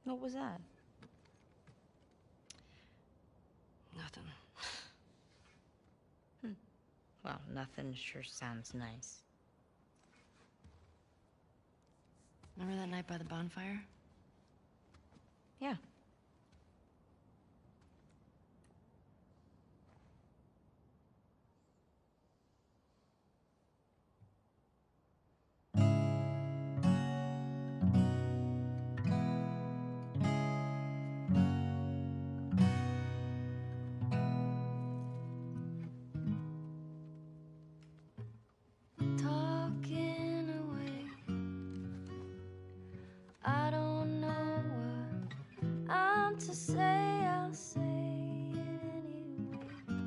What was that? Nothing. Well, nothing sure sounds nice. Remember that night by the bonfire? Yeah. Talking away, I don't know what I'm to say. I'll say it anyway.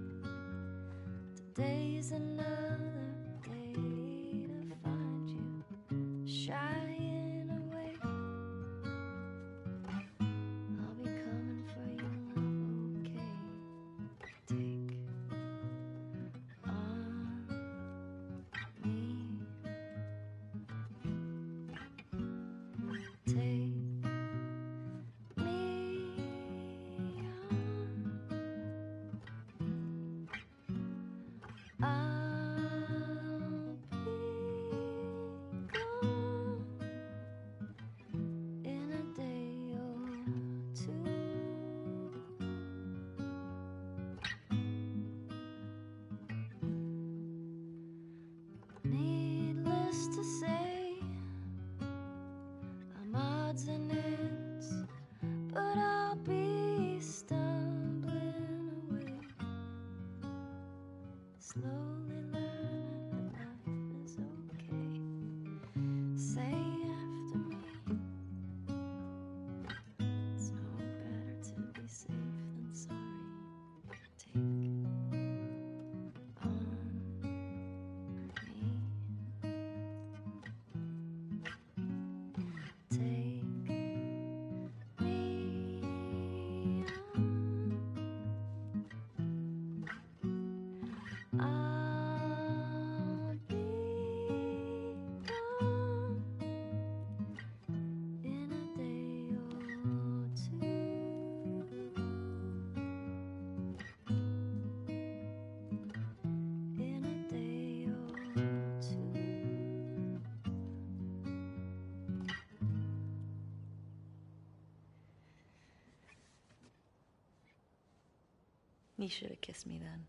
Today's another day to find you shying away. I'll be coming for you, love, okay? Take on me. Take me on. I'll be gone in a day or two. Needless to say, I'm odds and ends, but I'll be stumbling away, slowly learning that life is okay. Say after me, it's no better to be safe than sorry. Take on me. Take me on. I'll be gone in a day or two. In a day or two. You should have kissed me then.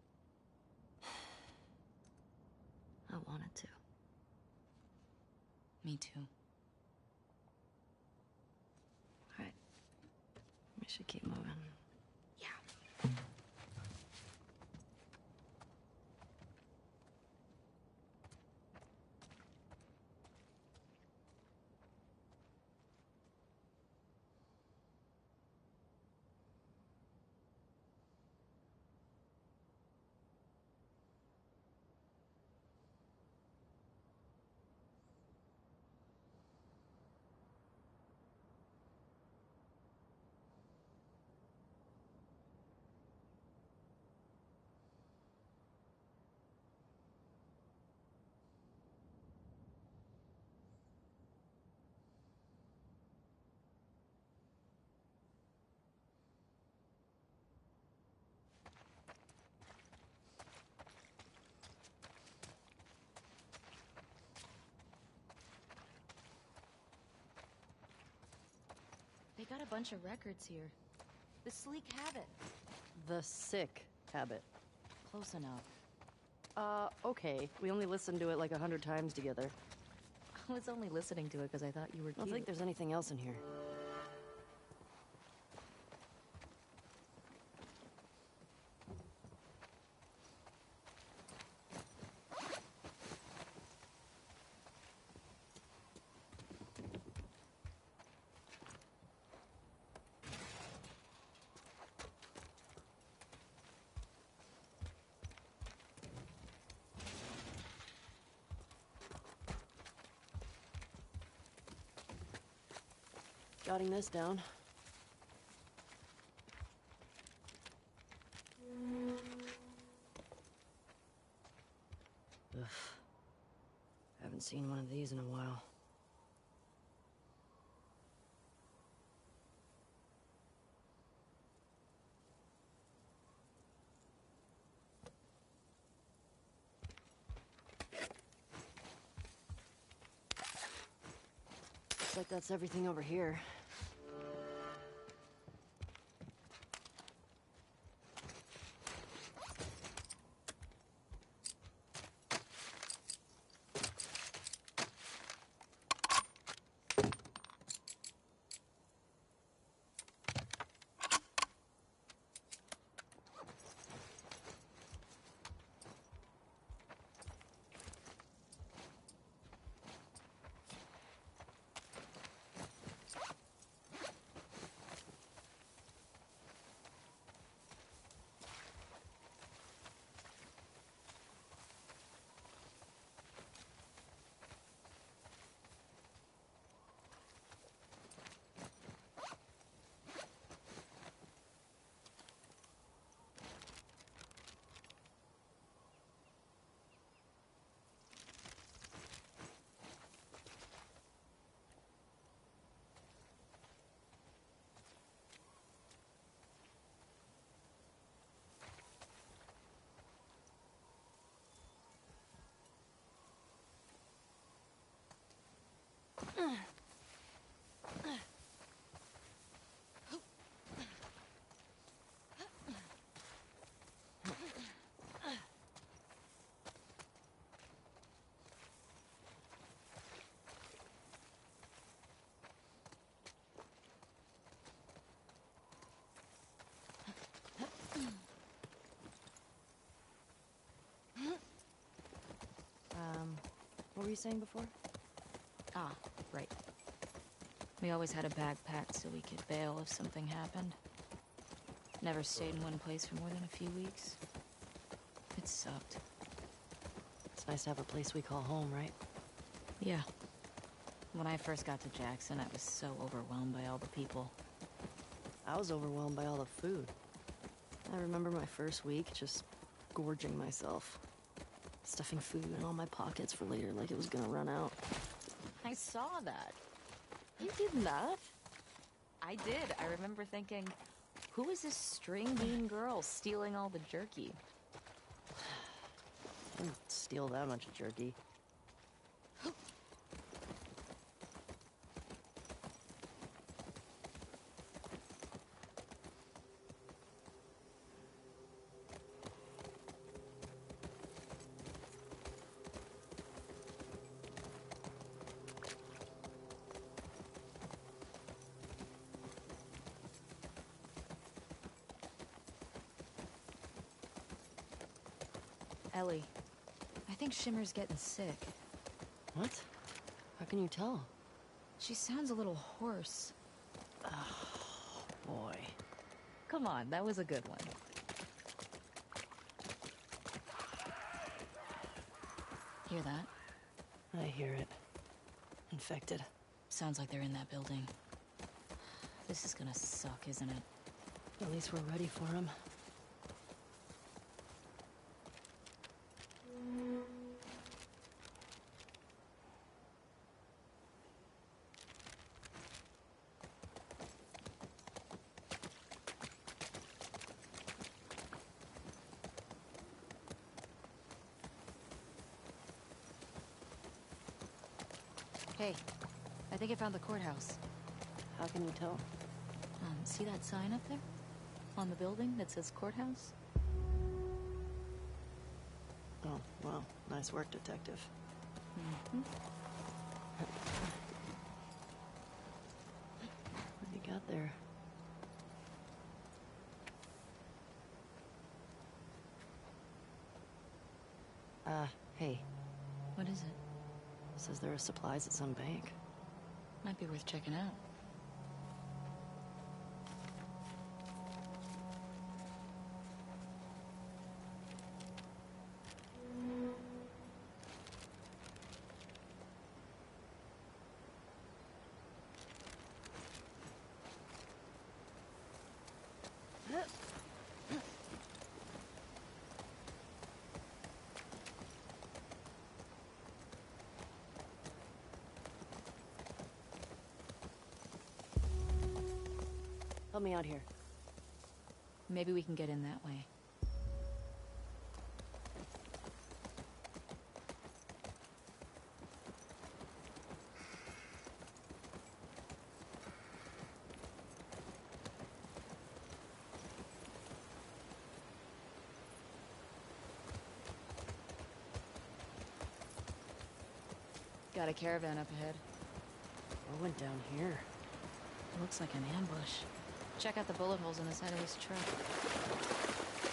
I wanted to. Me too. Alright. We should keep moving. Yeah. They got a bunch of records here. The Sleek Habit. The Sick Habit. Close enough. Okay. We only listened to it like 100 times together. I was only listening to it because I thought you were I cute. don't think there's anything else in here. Jotting this down. Ugh. Haven't seen one of these in a while. like that's everything over here. What were you saying before? Ah, right. We always had a bag packed so we could bail if something happened. Never stayed in one place for more than a few weeks. It sucked. It's nice to have a place we call home, right? Yeah. When I first got to Jackson, I was so overwhelmed by all the people. I was overwhelmed by all the food. I remember my first week just gorging myself. Stuffing food in all my pockets for later like it was gonna run out. I saw that. You did not? I did. I remember thinking, who is this string bean girl stealing all the jerky? I didn't steal that much jerky. Ellie, I think Shimmer's getting sick. What? How can you tell? She sounds a little hoarse. Boy. Come on, that was a good one. Hear that? I hear it. Infected. Sounds like they're in that building. This is gonna suck, isn't it? At least we're ready for him. Hey, I think I found the courthouse. How can you tell? See that sign up there? On the building that says courthouse? Oh, wow. Nice work, detective. Mm-hmm. What do you got there? Hey. What is it? Says there are supplies at some bank. Might be worth checking out. Help me out here. Maybe we can get in that way. Got a caravan up ahead. What went down here? Looks like an ambush. Check out the bullet holes in the side of this truck.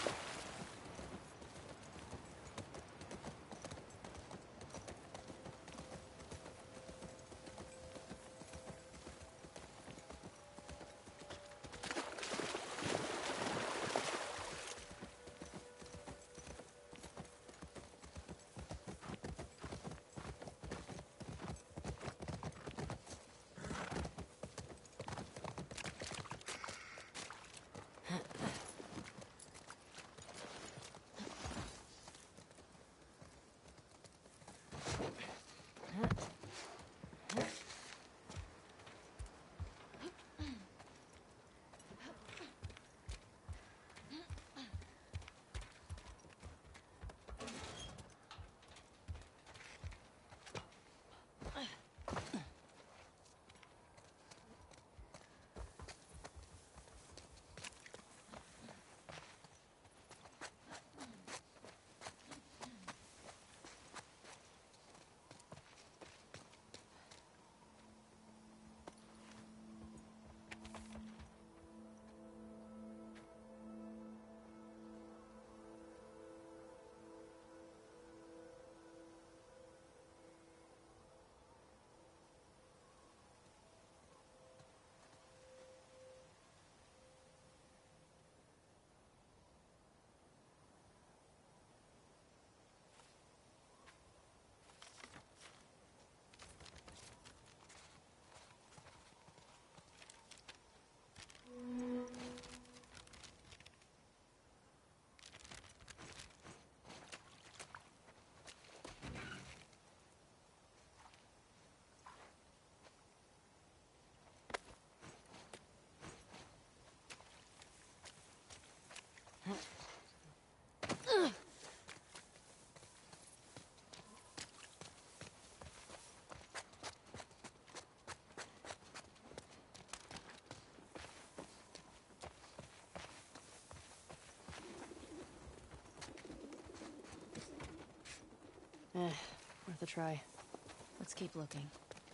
Worth a try. Let's keep looking.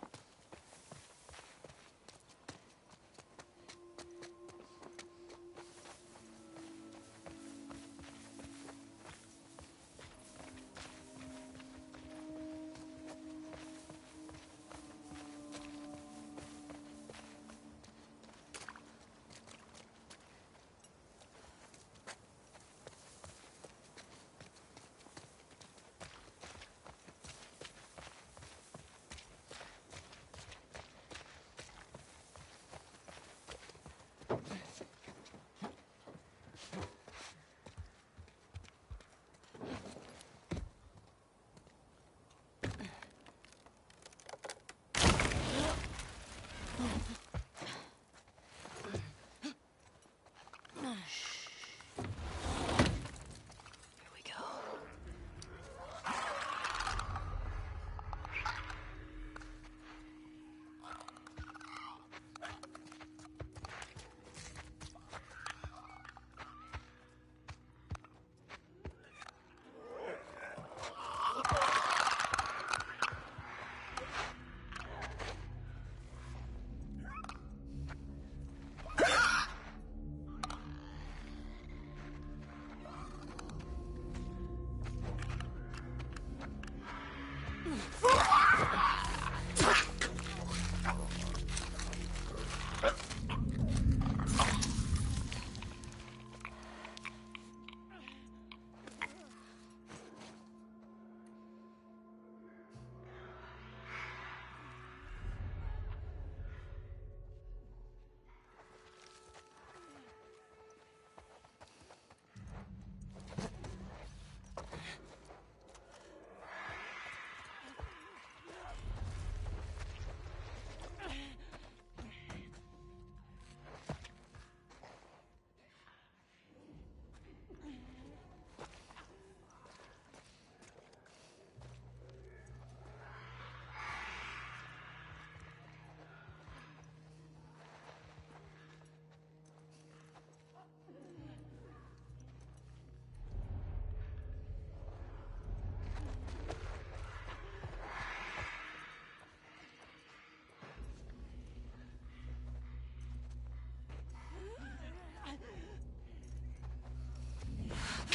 Here we go.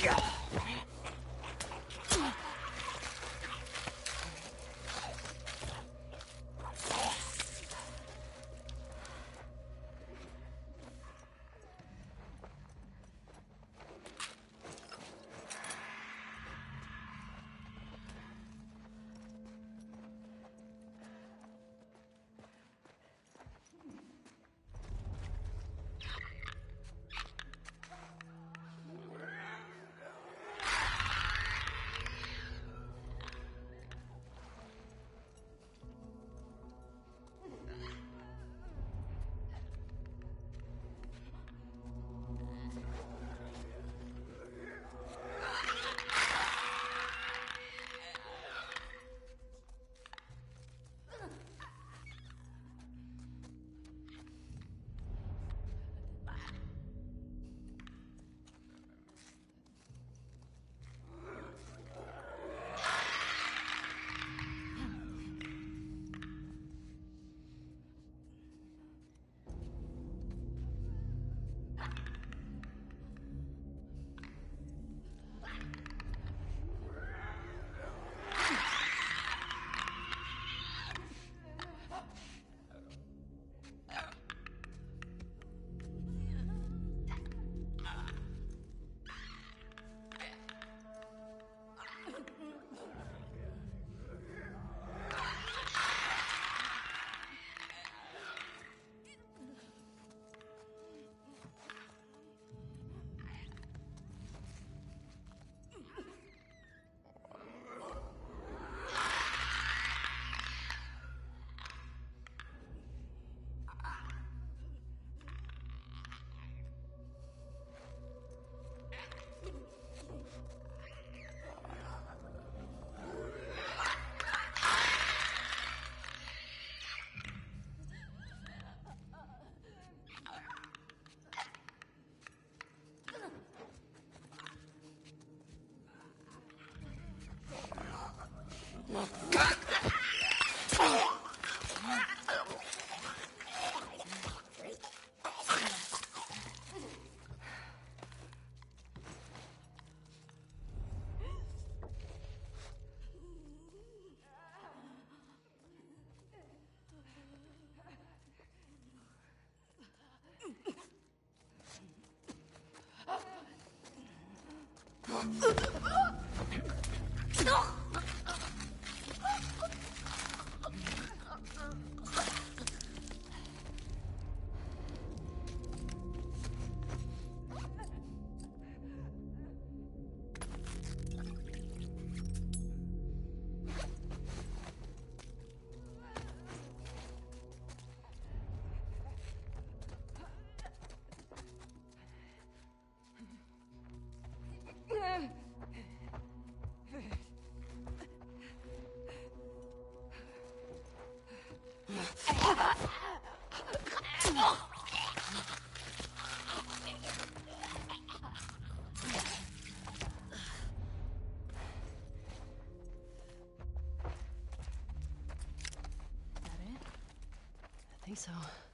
I think so.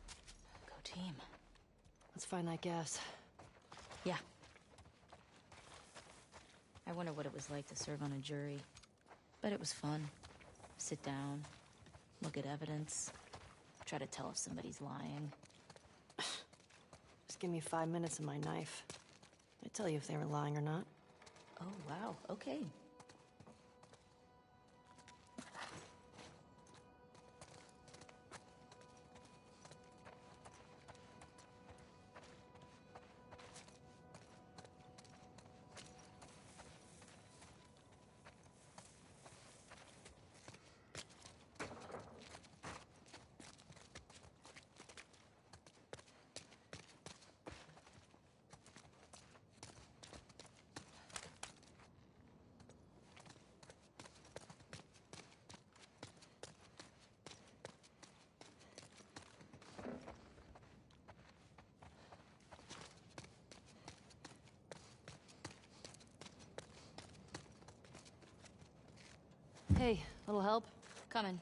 Go team. Let's find that gas. Yeah. I wonder what it was like to serve on a jury. But it was fun. Sit down, look at evidence, try to tell if somebody's lying. Just give me 5 minutes and my knife. I'd tell you if they were lying or not. Oh, wow. Okay. Hey, little help? Coming.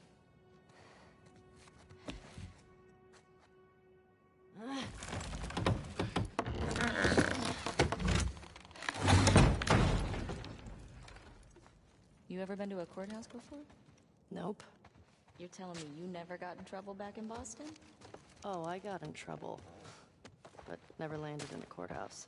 You ever been to a courthouse before? Nope. You're telling me you never got in trouble back in Boston? Oh, I got in trouble, but never landed in a courthouse.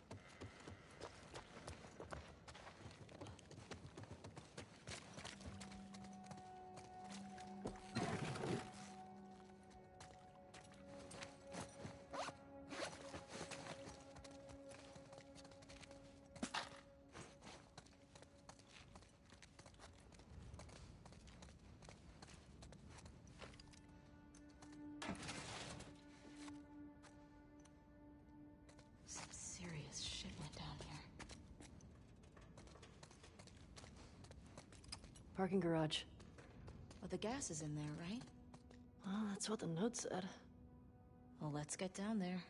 Some serious shit went down here. Parking garage. Well, the gas is in there, right? Well, that's what the note said. Well, let's get down there.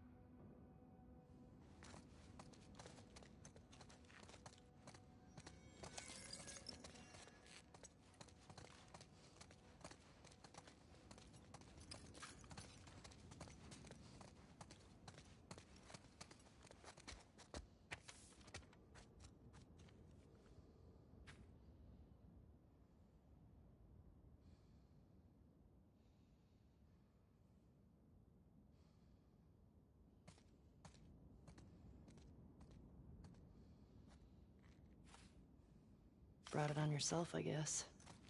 Brought it on yourself, I guess.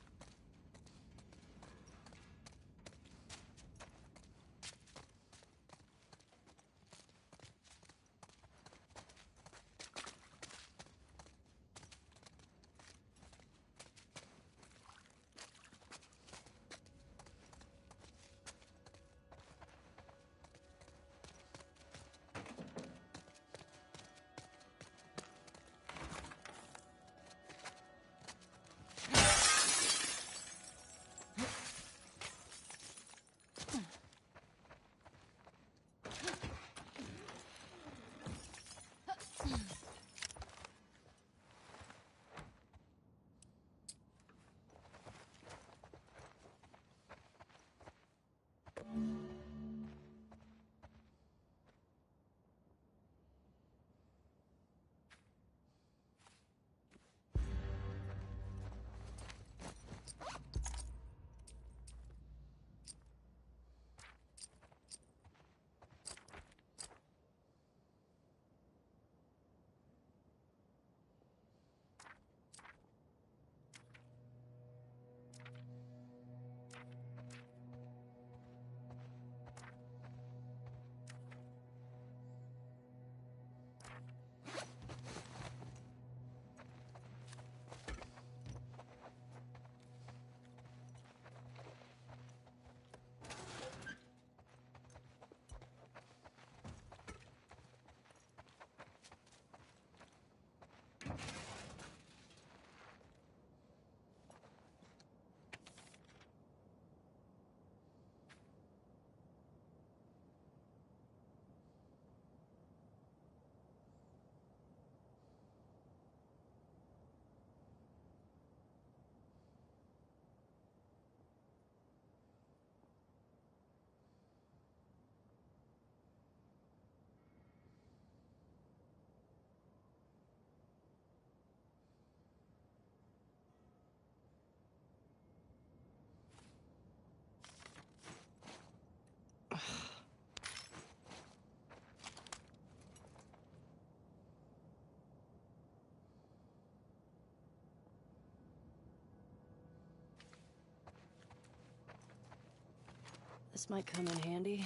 This might come in handy.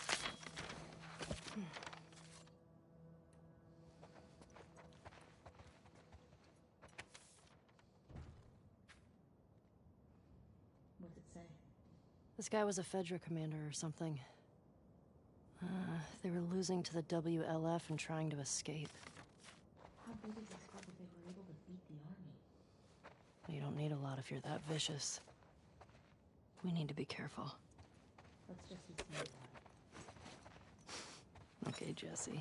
What's it say? This guy was a Fedra commander or something. They were losing to the WLF and trying to escape. How big is this group if they were able to beat the army? You don't need a lot if you're that vicious. We need to be careful. Let's just be smart about it. Okay, Jesse.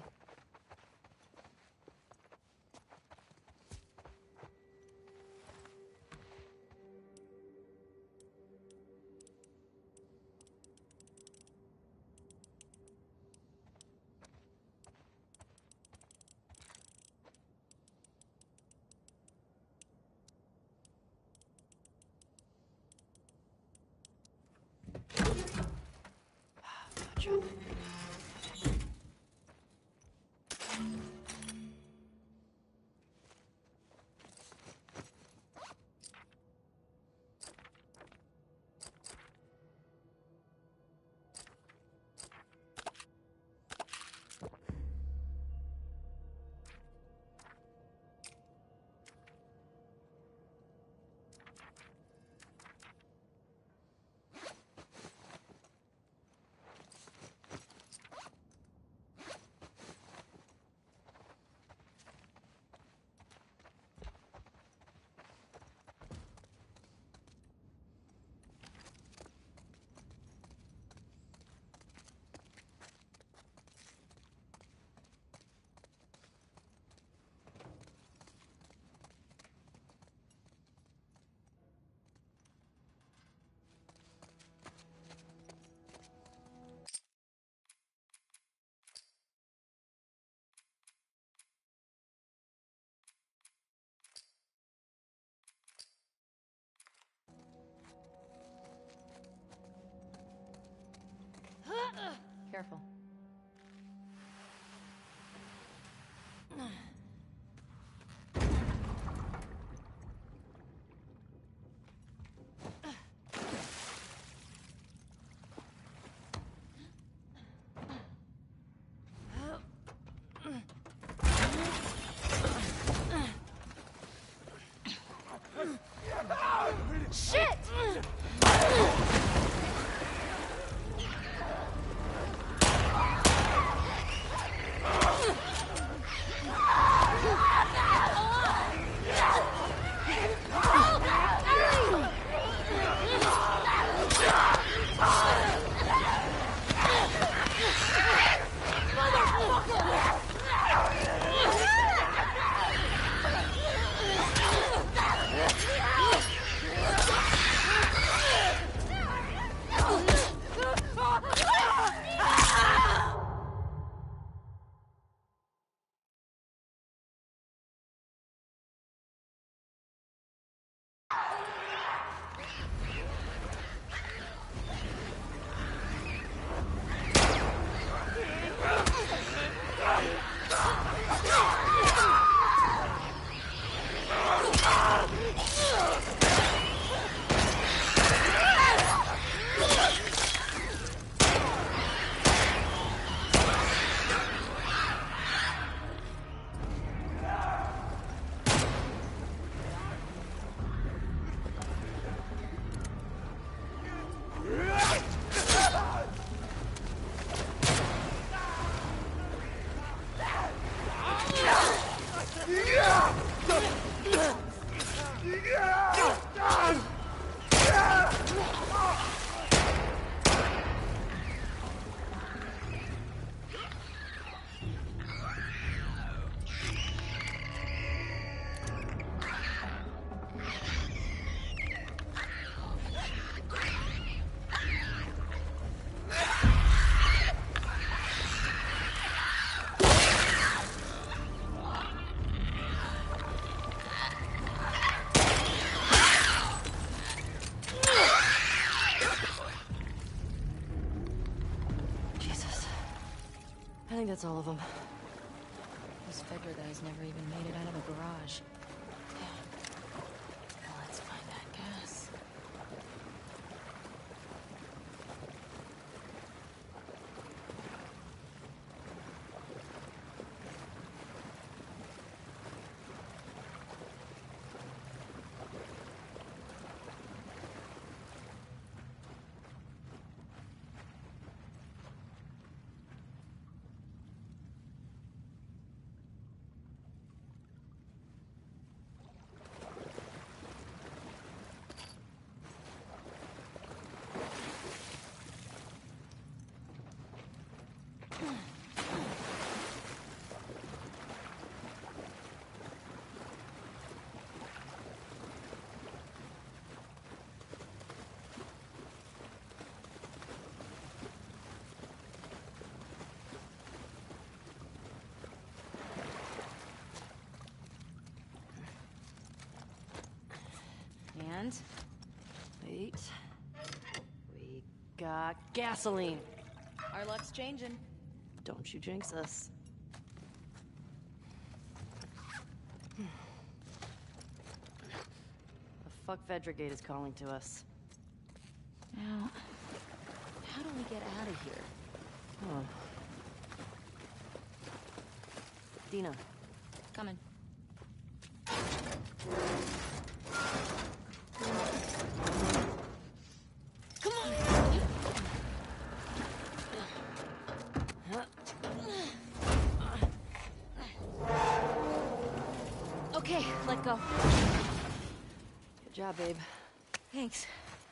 That's all of them. Those Fedra guys never even made it out of the garage. Damn. Well, let's find that gas. And Wait. We got gasoline. our luck's changing. Don't you jinx us. The fuck Vedragate is calling to us. Now, how do we get out of here? Oh. Dina, Coming. Okay, let go. good job, babe. Thanks.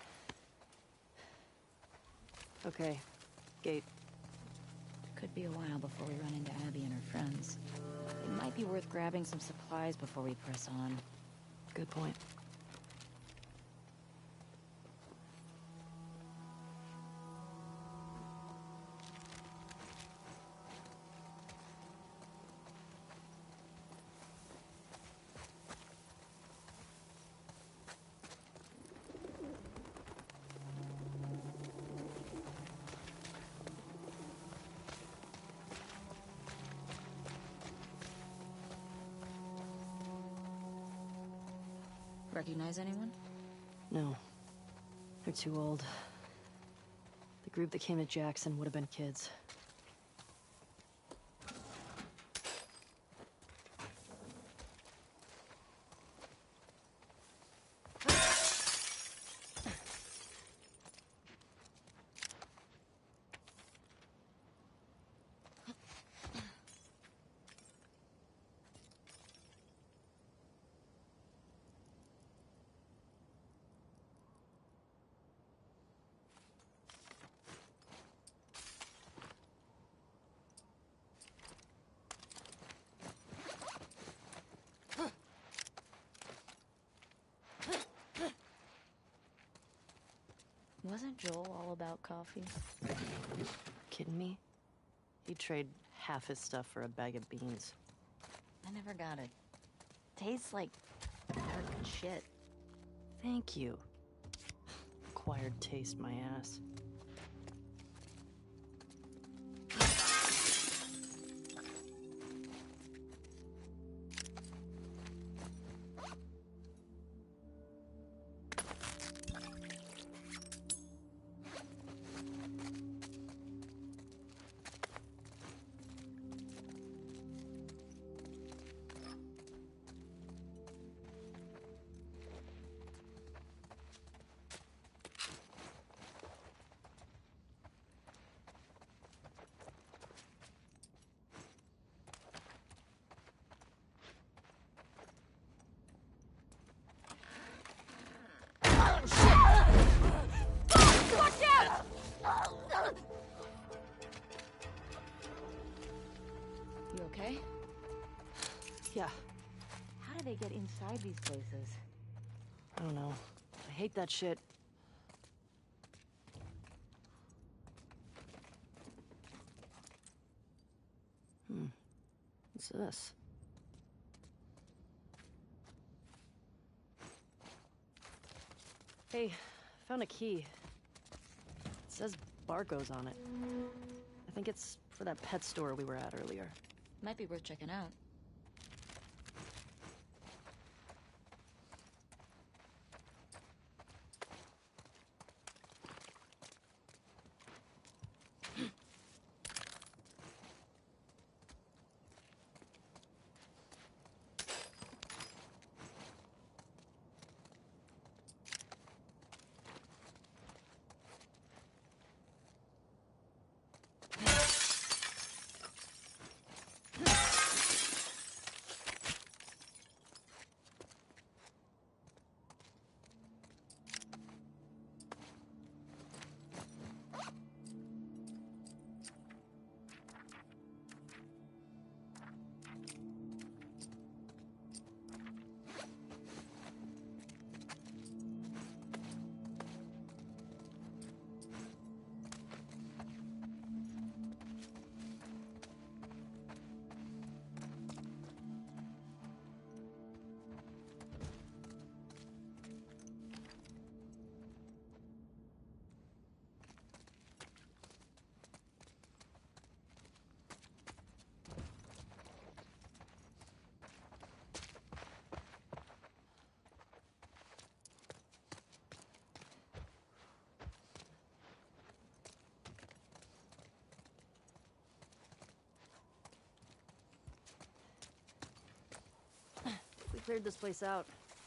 Okay, Gate. Could be a while before we run into Abby and her friends. It might be worth grabbing some supplies before we press on. Good point. Recognize anyone? No. They're too old. The group that came to Jackson would have been kids. Wasn't Joel all about coffee? Kidding me? He'd trade half his stuff for a bag of beans. I never got it. Tastes like hard shit. Thank you. Acquired taste, my ass. You okay? Yeah, How do they get inside these places? I don't know. I hate that shit. What's this? Hey, found a key. It says Barco's on it. I think it's for that pet store we were at earlier. Might be worth checking out. We cleared this place out.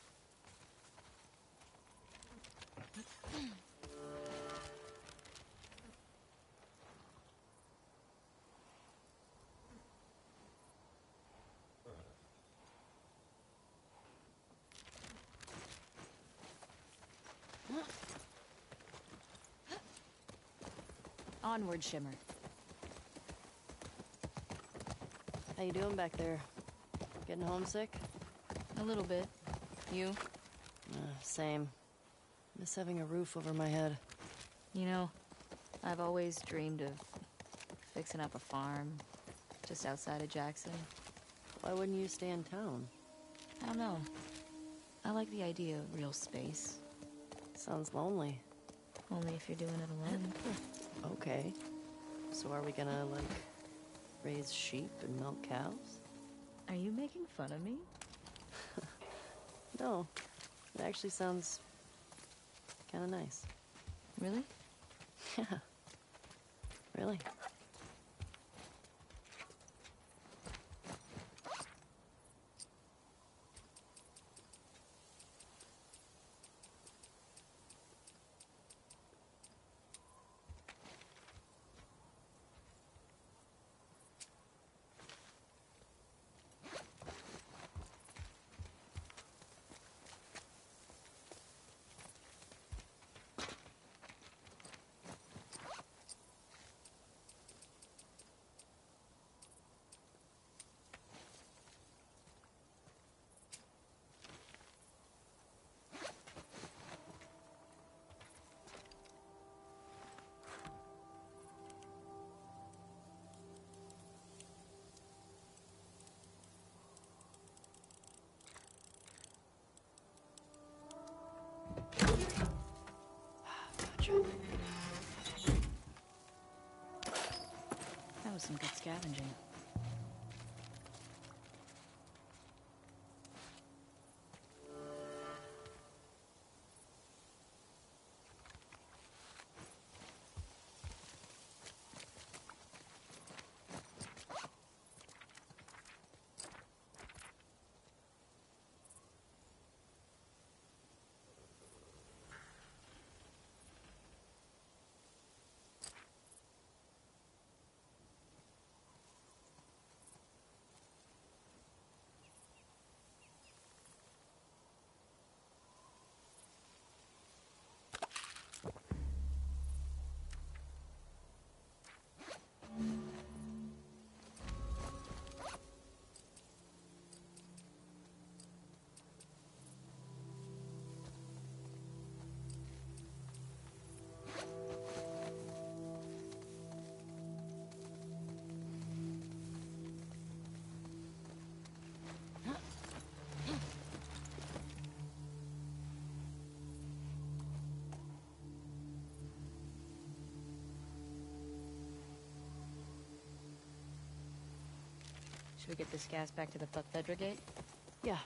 Onward, Shimmer. How you doing back there? Getting homesick? A little bit. You? Same. Miss having a roof over my head. You know, I've always dreamed of fixing up a farm just outside of Jackson. Why wouldn't you stay in town? I don't know. I like the idea of real space. Sounds lonely. Only if you're doing it alone. Okay. So are we gonna, like, raise sheep and milk cows? Are you making fun of me? No. It actually sounds kind of nice. Really? Yeah. Really. Gotcha. That was some good scavenging. Should we get this gas back to the Fedra gate? Yeah.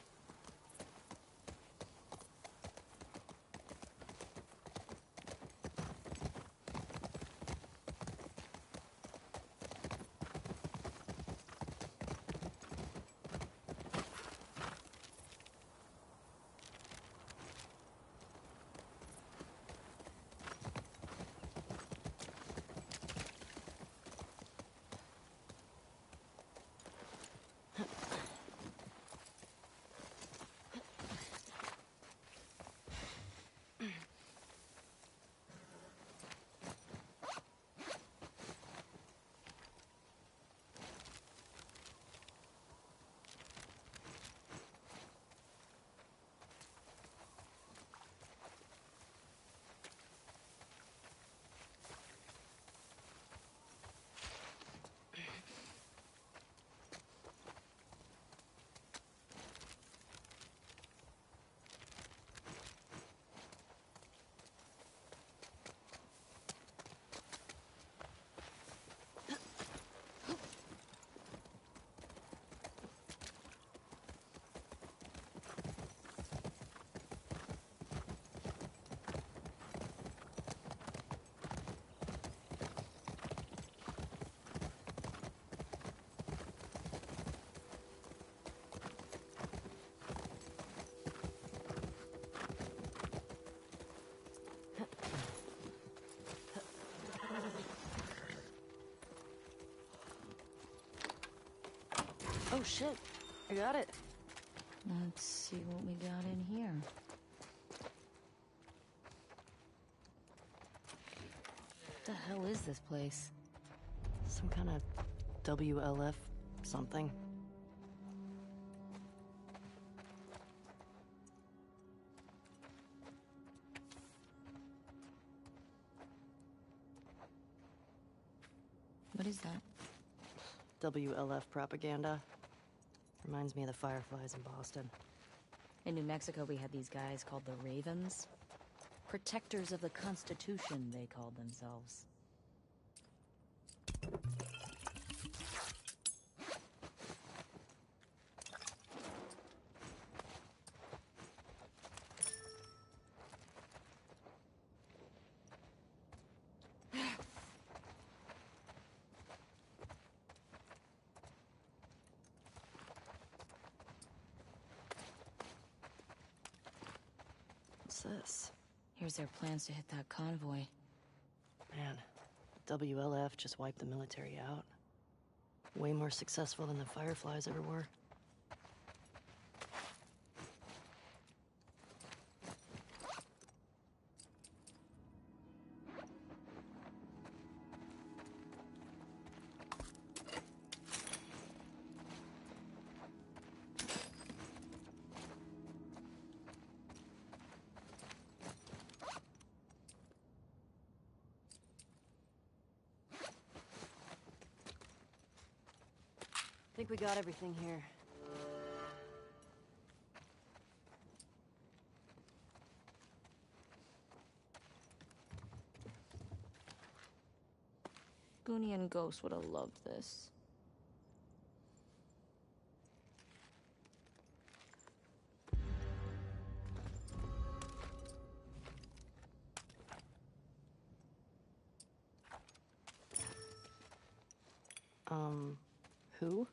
Oh shit, I got it. Let's see what we got in here. What the hell is this place? Some kind of WLF something. What is that? WLF propaganda. Reminds me of the Fireflies in Boston. In New Mexico, we had these guys called the Ravens. Protectors of the Constitution, they called themselves. What's this? Here's their plans to hit that convoy. Man, WLF just wiped the military out. Way more successful than the Fireflies ever were. I think we got everything here. Goonie and Ghost would have loved this. Who?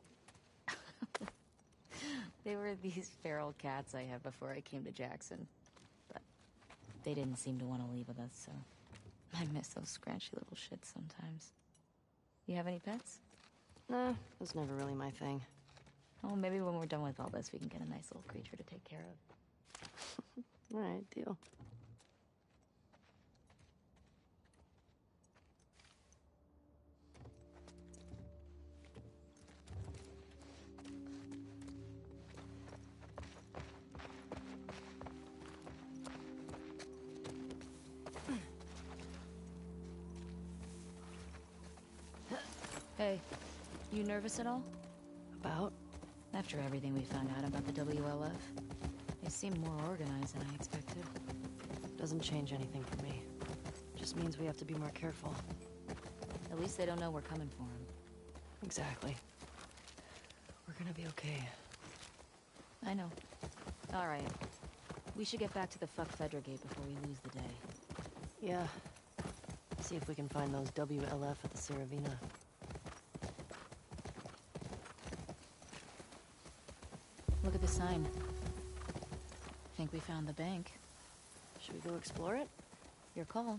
They were these feral cats I had before I came to Jackson. But they didn't seem to want to leave with us, so I miss those scratchy little shits sometimes. You have any pets? Nah, that's never really my thing. Oh, maybe when we're done with all this, we can get a nice little creature to take care of. Alright, deal. Hey, you nervous at all? About? After everything we found out about the WLF, they seem more organized than I expected. Doesn't change anything for me. Just means we have to be more careful. At least they don't know we're coming for them. Exactly. We're gonna be okay. I know. All right. We should get back to the fuck Fedra gate before we lose the day. Yeah. See if we can find those WLF at the Saravina. Look at the sign. Think we found the bank. Should we go explore it? Your call.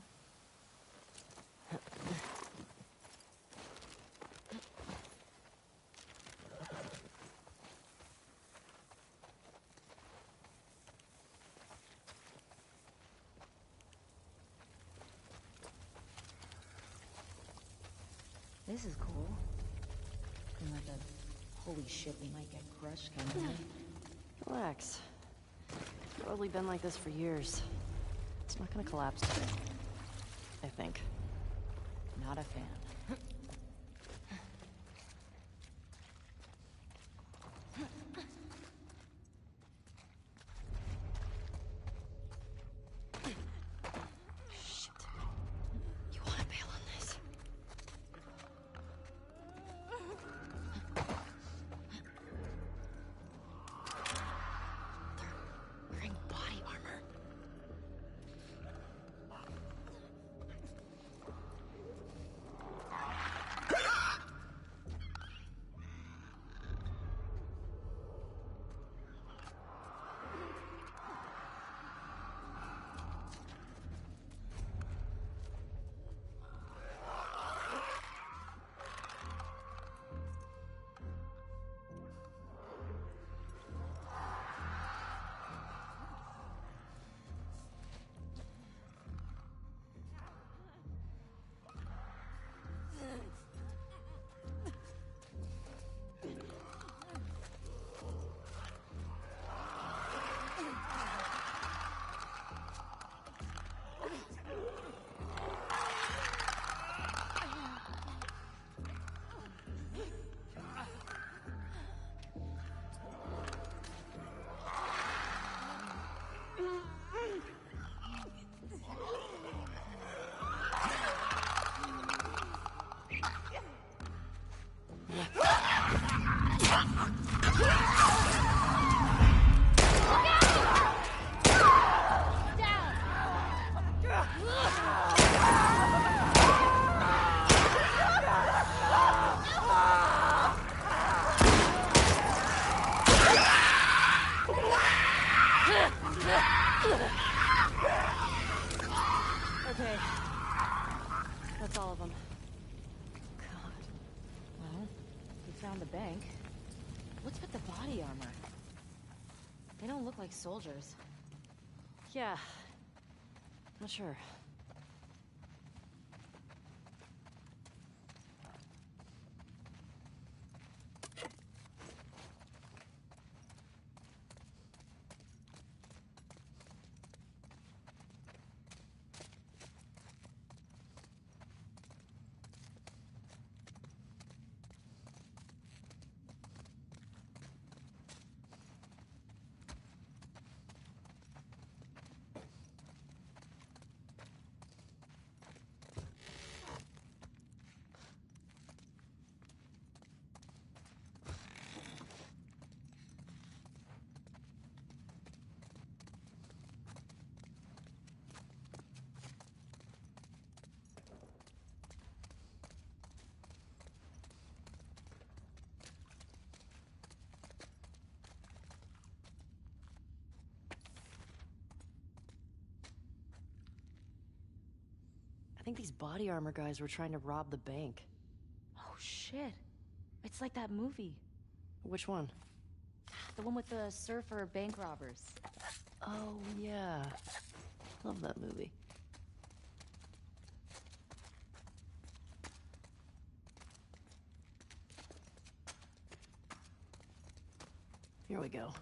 This is cool. And like a holy shit, we might get crushed kind of thing. Relax. It's probably been like this for years. It's not gonna collapse today. I think. Not a fan. Shit. You wanna bail on this? They're wearing body armor. Okay. That's all of them. God. Well, we found the bank. What's with the body armor? They don't look like soldiers. Yeah. Not sure. I think these body armor guys were trying to rob the bank. Oh shit. It's like that movie. Which one? The one with the surfer bank robbers. Oh, yeah. Love that movie. Here we go.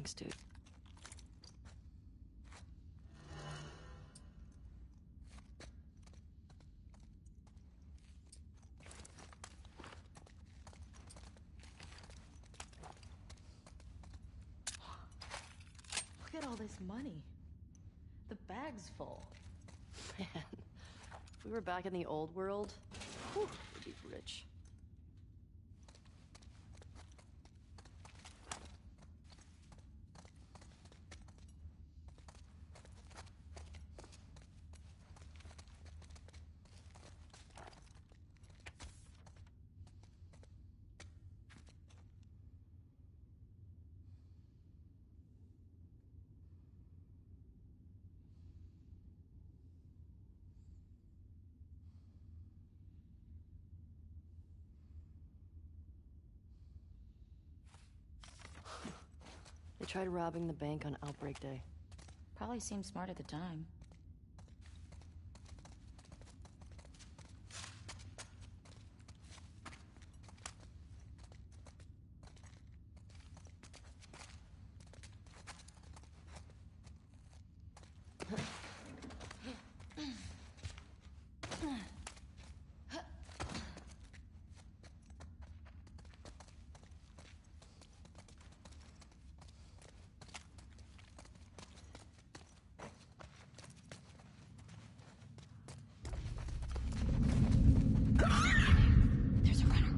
Thanks, dude. Look at all this money. The bag's full. Man, if we were back in the old world, whew, we'd be rich. They tried robbing the bank on Outbreak Day. Probably seemed smart at the time. There's a runner.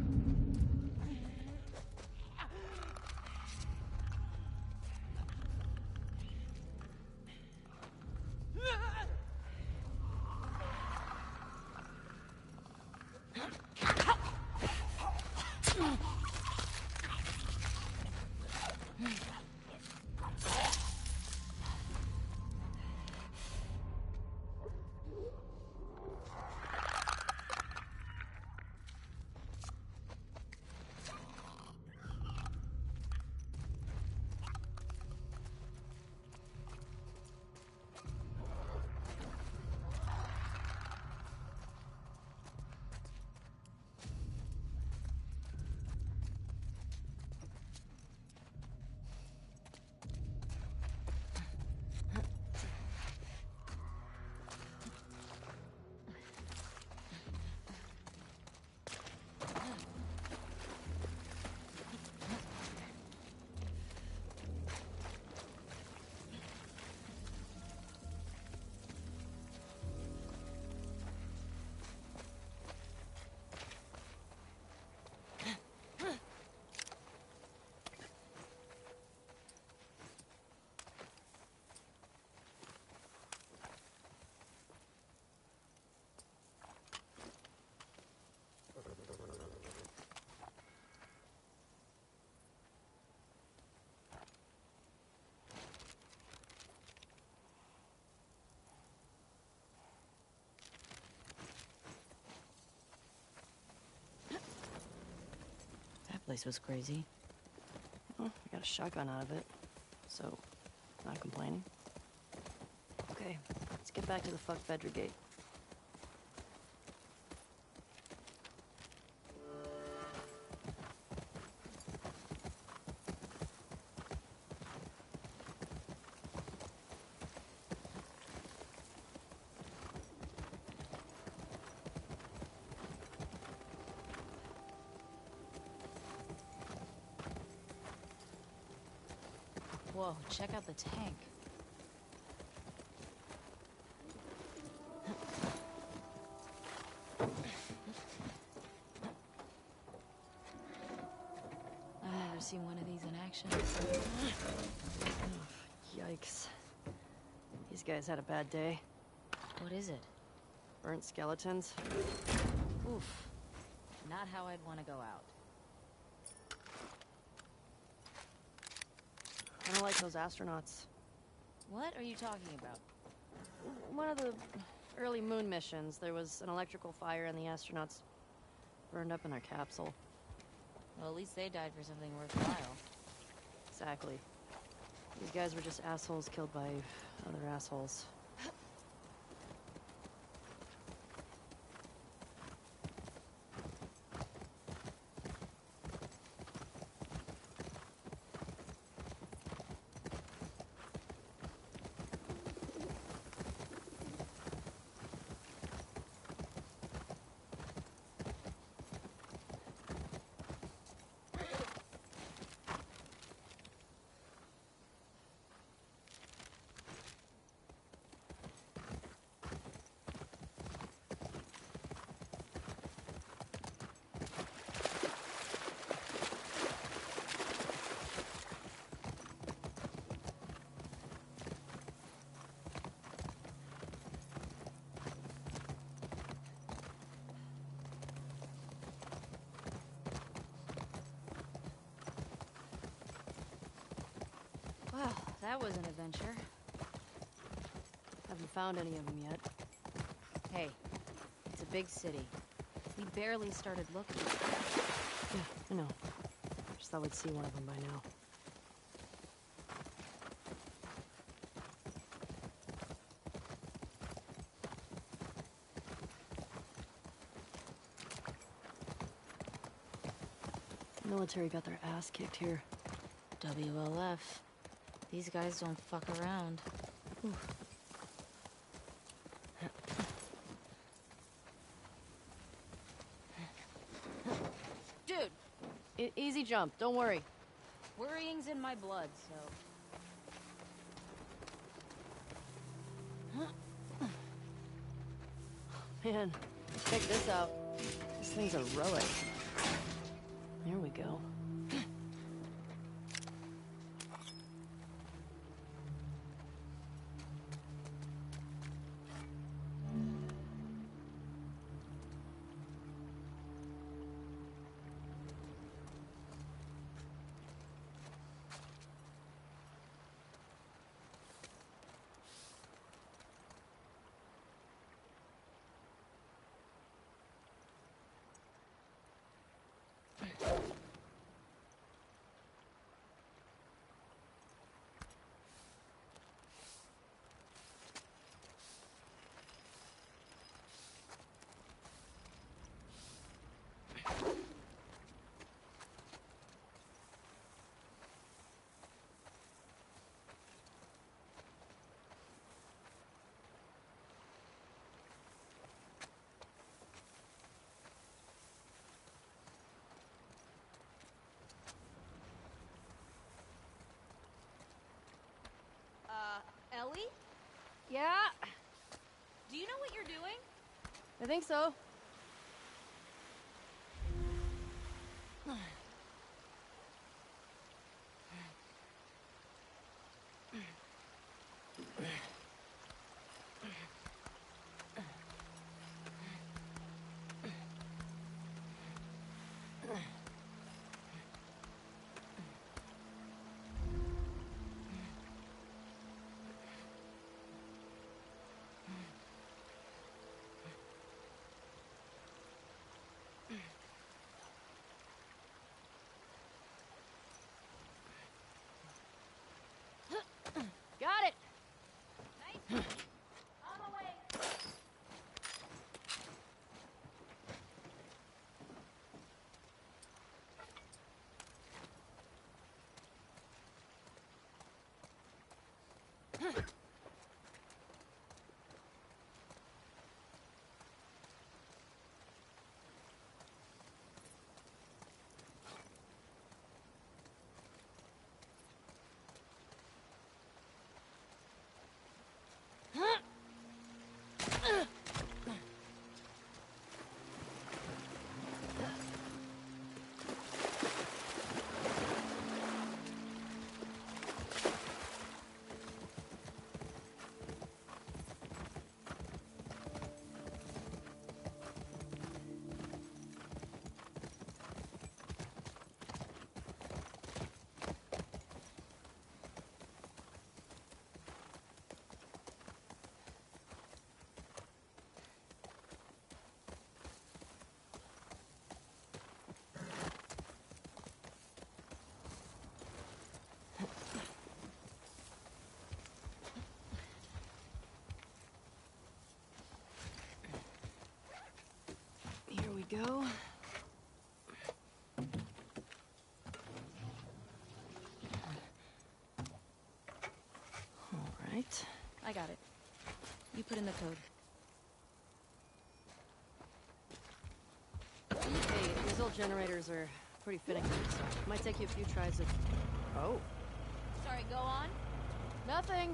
That place was crazy. Well, I got a shotgun out of it, so not complaining. Okay, let's get back to the fuck Fedra gate. Whoa, check out the tank. I've never seen one of these in action. Yikes. These guys had a bad day. What is it? Burnt skeletons. Oof. Not how I'd want to go out. I don't like those astronauts. What are you talking about? One of the early moon missions, there was an electrical fire and the astronauts burned up in their capsule. Well, at least they died for something worthwhile. Exactly. These guys were just assholes killed by other assholes. was an adventure. Haven't found any of them yet. Hey, it's a big city. We barely started looking. Yeah, I know. Just thought we'd see one of them by now. The military got their ass kicked here. WLF. These guys don't fuck around. Dude, Easy jump, don't worry. worrying's in my blood, so... Man, check this out. This thing's a relic. There we go. Ellie? Yeah, Do you know what you're doing? I think so. Got it! Here we go. All right. I got it. You put in the code. Hey, these old generators are pretty finicky, so it might take you a few tries of... Oh. Sorry, go on. Nothing.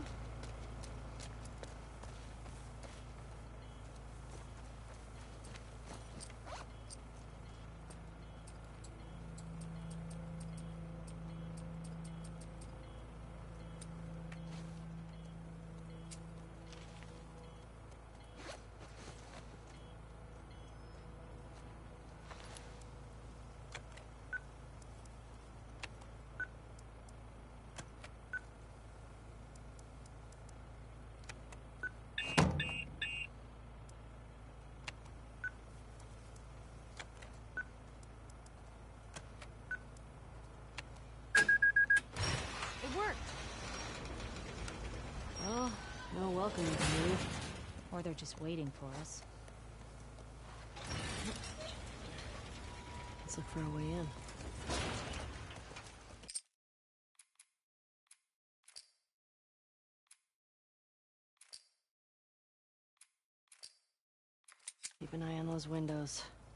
welcome to move. Or they're just waiting for us. Let's look for a way in. Keep an eye on those windows.